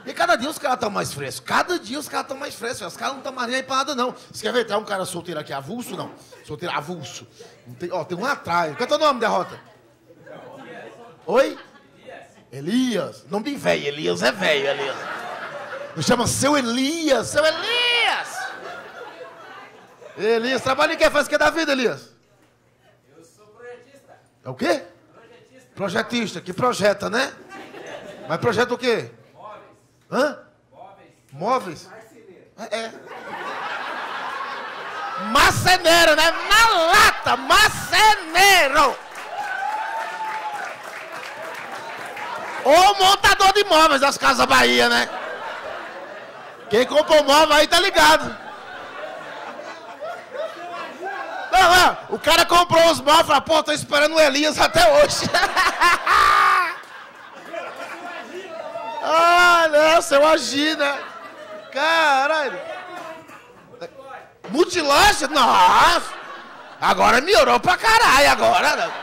E cada dia os caras estão mais frescos. Cada dia os caras estão mais frescos. Os caras não estão mais nem aí pra nada, não. Você quer ver? Tem um cara solteiro aqui, avulso, não? Solteiro avulso. Tem, ó, tem um atrás. Qual é o teu nome, Derrota? Oi? Elias. Nome de velho. Elias é velho, Elias. Me chama Seu Elias. Seu Elias! Elias, trabalha em quê? Faz o que da vida, Elias? Eu sou projetista. É o quê? Projetista. Projetista, que projeta, né? Mas projeta o quê? Móveis. Hã? Móveis. Móveis? Marceneiro. É. Marceneiro, né? Na lata, marceneiro! Ou montador de móveis das Casas Bahia, né? Quem comprou móvel aí tá ligado. Não, o cara comprou os móveis e falou, pô, tô esperando o Elias até hoje. Ah, não, seu Agir, né? Caralho. Multiloja? Nossa. Agora melhorou pra caralho, agora. Né?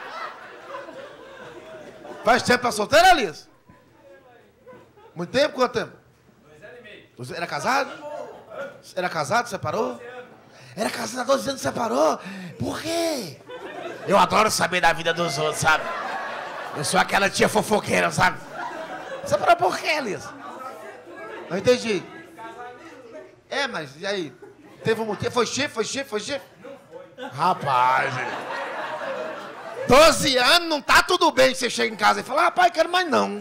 Faz tempo pra solteira, Elias? Muito tempo? Quanto tempo? 2 anos e meio. Era casado? Era casado, separou? Era casado há 12 anos, separou? Por quê? Eu adoro saber da vida dos outros, sabe? Eu sou aquela tia fofoqueira, sabe? Separou por quê, Elias? Não entendi. É, mas e aí? Teve um motivo? Foi chifre? Foi chifre? Foi chifre? Rapaz, 12 anos não tá tudo bem que você chega em casa e fala, rapaz, quero mais não.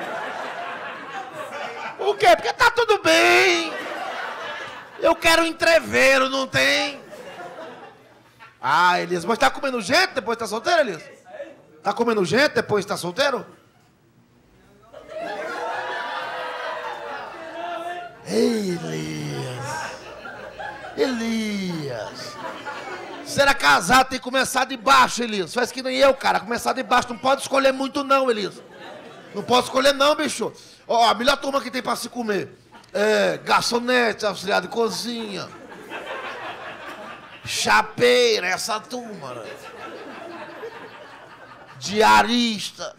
Por quê? Porque tá tudo bem. Eu quero um entreveiro, não tem? Ah, Elias, mas tá comendo gente depois de tá solteiro, Elias? Tá comendo gente depois de tá solteiro? Ei, Elias. Você era casado, tem que começar de baixo, Elias. Faz que nem eu, cara. Começar de baixo. Não pode escolher muito, não, Elias. Não pode escolher, não, bicho. Ó, a melhor turma que tem pra se comer. É, garçonete, auxiliar de cozinha. Chapeira, essa turma, né? Diarista.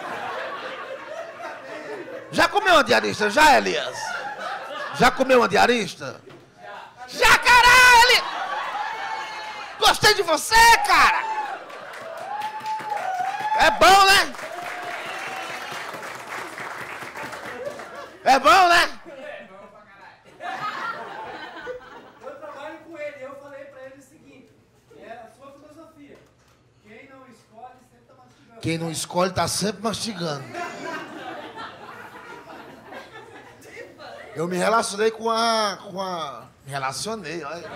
Já comeu uma diarista, já, Elias? Já comeu uma diarista? Já, caralho! Gostei de você, cara! É bom, né? É bom, né? É, vamos pra caralho. Eu trabalho com ele. Eu falei pra ele o seguinte. É a sua filosofia. Quem não escolhe sempre tá mastigando. Quem não escolhe tá sempre mastigando. Eu me relacionei com a... Me relacionei, olha.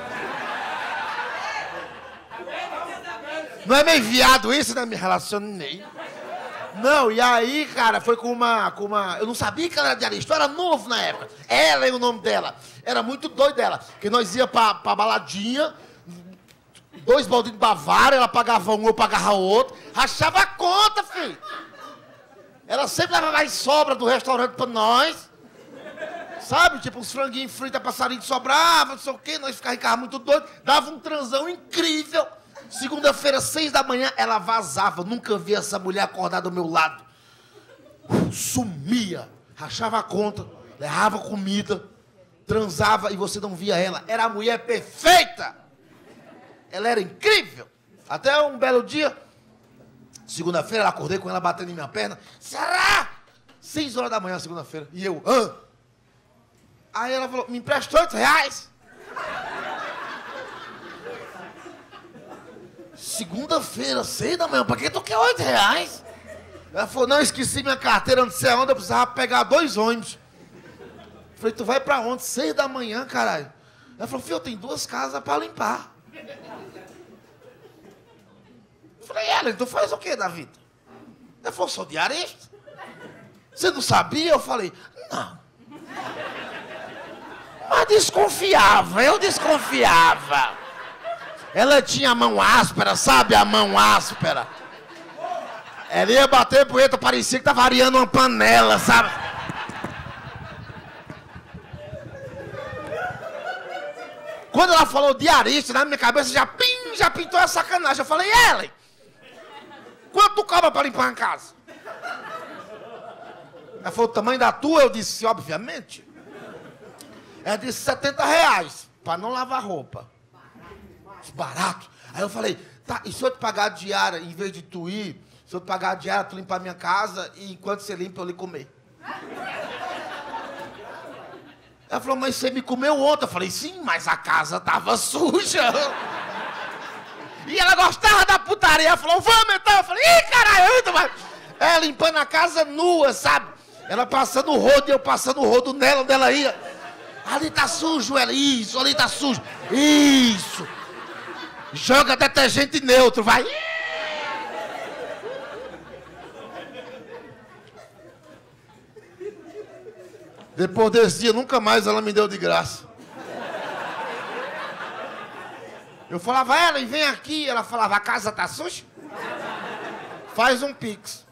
Não é meio viado isso, né? Me relacionei. Não, e aí, cara, foi com uma... Eu não sabia que ela era diarista, eu era novo na época. Ela e o nome dela. Era muito doido dela. Porque nós ia pra baladinha, 2 baldinhos de Bavária, ela pagava um, eu pagava outro. Rachava a conta, filho. Ela sempre levava mais sobra do restaurante pra nós. Sabe, tipo, uns franguinhos fritos, passarinho sobrava, não sei o quê. Nós ficávamos muito doidos. Dava um transão incrível. Segunda-feira, 6 da manhã, ela vazava. Nunca vi essa mulher acordar do meu lado. Sumia. Rachava a conta. Levava comida. Transava e você não via ela. Era a mulher perfeita. Ela era incrível. Até um belo dia, segunda-feira, eu acordei com ela batendo em minha perna. Será? 6 horas da manhã, segunda-feira. E eu, hã? Aí ela falou, me empresta R$8. Segunda-feira, 6 da manhã, pra que tu quer R$8? Ela falou, não, esqueci minha carteira, não sei aonde, eu precisava pegar 2 ônibus. Falei, tu vai pra onde? 6 da manhã, caralho. Ela falou, filho, eu tenho 2 casas pra limpar. Falei, Ellen, tu faz o que da vida? Ela falou, sou diarista. Você não sabia? Eu falei, não. Mas desconfiava, eu desconfiava. Ela tinha a mão áspera, sabe a mão áspera? Ela ia bater poeta, parecia que tava areando uma panela, sabe? Quando ela falou diarista, na minha cabeça já pintou a sacanagem. Eu falei, Ellen, quanto tu cobra pra limpar a casa? Ela falou, o tamanho da tua? Eu disse, obviamente. Ela disse, R$70, pra não lavar roupa. Barato. Aí eu falei, tá, e se eu te pagar a diária, em vez de tu ir, se eu te pagar a diária, tu limpar a minha casa, e enquanto você limpa, eu lhe comer. Ela falou, mas você me comeu ontem. Eu falei, sim, mas a casa tava suja. E ela gostava da putaria. Ela falou, vamos então. Eu falei, ih, caralho. Ela limpando a casa nua, sabe? Ela passando o rodo e eu passando o rodo nela, onde ela ia. Ali tá sujo, ela. Isso, ali tá sujo. Isso. Joga detergente neutro, vai. Depois desse dia, nunca mais ela me deu de graça. Eu falava, Ellen, vem aqui. Ela falava, a casa tá suja? Faz um pix.